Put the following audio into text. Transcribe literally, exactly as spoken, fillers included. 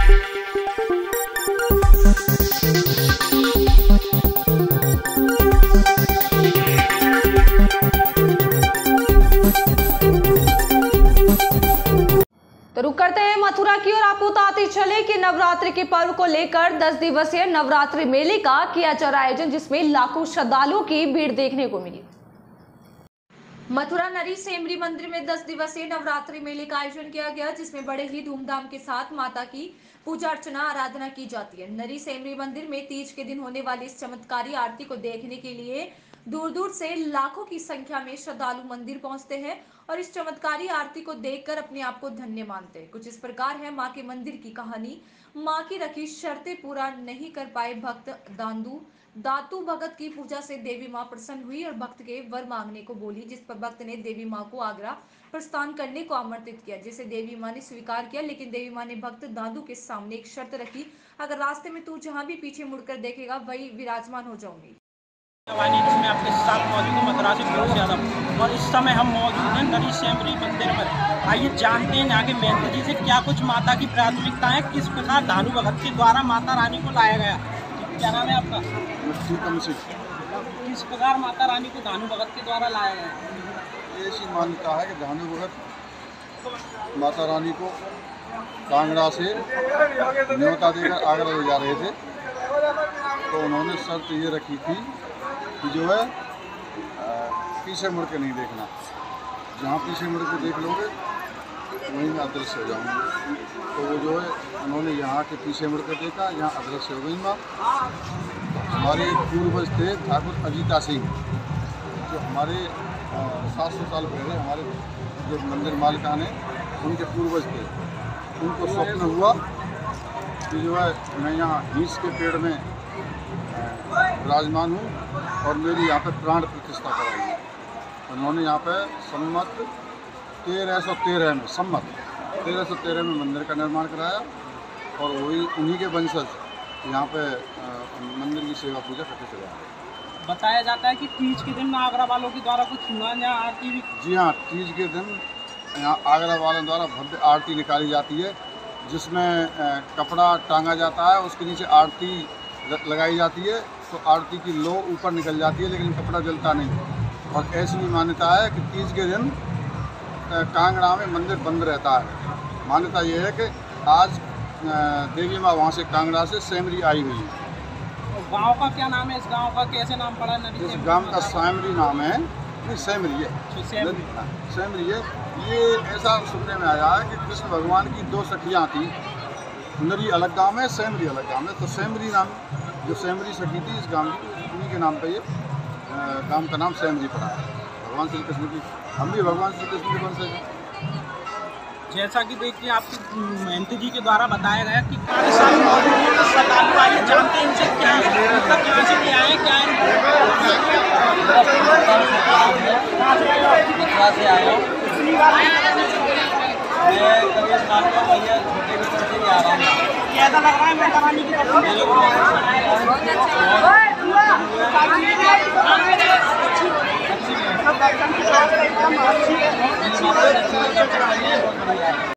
तो रुक करते हैं मथुरा की और आपको बताते चले कि नवरात्रि के पर्व को लेकर दस दिवसीय नवरात्रि मेले का किया जा रहा आयोजन, जिसमें लाखों श्रद्धालुओं की भीड़ देखने को मिली। मथुरा नरी सेमरी मंदिर में दस दिवसीय नवरात्रि मेले का आयोजन किया गया, जिसमें बड़े ही धूमधाम के साथ माता की पूजा अर्चना आराधना की जाती है। नरी सेमरी मंदिर में तीज के दिन होने वाली इस चमत्कारी आरती को देखने के लिए दूर दूर से लाखों की संख्या में श्रद्धालु मंदिर पहुंचते हैं और इस चमत्कारी आरती को देखकर अपने आप को धन्य मानते हैं। कुछ इस प्रकार है मां के मंदिर की कहानी। मां की रखी शर्तें पूरा नहीं कर पाए भक्त दांदू दातू भगत की पूजा से देवी मां प्रसन्न हुई और भक्त के वर मांगने को बोली, जिस पर भक्त ने देवी मां को आगरा प्रस्थान करने को आमंत्रित किया, जिसे देवी मां ने स्वीकार किया। लेकिन देवी मां ने भक्त दादू के सामने एक शर्त रखी, अगर रास्ते में तू जहां भी पीछे मुड़कर देखेगा वही विराजमान हो जाऊंगी। जिसमें आपके साथ मौजूद है मथुरा से फिरोज यादव और इस समय हम मौजूद हैं नरी सेमरी मंदिर पर। आइए जानते हैं यहाँ के महंत जी से क्या कुछ माता की प्राथमिकता है, किस प्रकार दानू भगत के द्वारा माता रानी को लाया गया। क्या नाम है आपका? किस प्रकार माता रानी को दानू भगत के द्वारा लाया गया? ऐसी मान्यता है कि दानू भगत माता रानी को कांगड़ा से न्योता देकर आगरा ले जा रहे थे, तो उन्होंने शर्त ये रखी थी कि जो है पीछे मुड़ के नहीं देखना, जहाँ पीछे मुड़ के देख लोगे वहीं मैं अदृश्य हो जाऊँगी। तो वो जो है उन्होंने यहाँ के पीछे मुड़ कर देखा, यहाँ अदृश्य हो गई माँ। हमारे पूर्वज थे ठाकुर अजीता सिंह, जो हमारे सात सौ साल पहले हमारे जो मंदिर मालिकान है उनके पूर्वज थे। उनको स्वप्न हुआ कि जो है मैं यहाँ हीस के पेड़ में विराजमान हूँ और मेरी यहाँ पर प्राण प्रतिष्ठा कराई। उन्होंने यहाँ पर सम्मत तेरह सौ तेरह में सम्मत तेरह सौ तेरह में मंदिर का निर्माण कराया और वही उन्हीं के वंशज यहाँ पे मंदिर की सेवा पूजा करते चले आ रहे। बताया जाता है कि तीज के दिन आगरा वालों के द्वारा कुछ सुना यहाँ आरती भी। जी हाँ, तीज के दिन यहाँ आगरा वालों द्वारा भव्य आरती निकाली जाती है, जिसमें कपड़ा टांगा जाता है, उसके नीचे आरती लगाई जाती है, तो आरती की लो ऊपर निकल जाती है लेकिन कपड़ा जलता नहीं। और ऐसी भी मान्यता है कि तीज के दिन कांगड़ा में मंदिर बंद रहता है। मान्यता यह है कि आज देवी माँ वहाँ से कांगड़ा से सेमरी आई हुई है। गांव का क्या नाम है? इस गांव का कैसे नाम पड़ा? नरी इस गांव का सेमरी नाम है, नहीं सेमरी है, सेमरी है। ये ऐसा सुनने में आया है कि कृष्ण भगवान की दो सखियाँ थी, नरी अलग गांव है, सेमरी अलग गांव है। तो सेमरी नाम जो सेमरी सखी थी इस गांव की, उन्हीं के नाम पे ये गांव का नाम सेमरी पड़ा है। भगवान श्री कृष्ण की, हम भी भगवान श्री कृष्ण के वंशज हैं। जैसा कि देखिए आपके महंत जी के द्वारा बताया गया कि काफी सारे मौजूद हैं, तो श्रद्धालु आइए जानते हैं इनसे क्या है, मतलब कहाँ से क्या है, क्या है। मथुरा से आया हूँ, मैं कभी इस बात को भैया छोटे बच्चे से भी आ रहा हूँ। कैसा लग रहा है माता रानी की तरफ से? अच्छी है।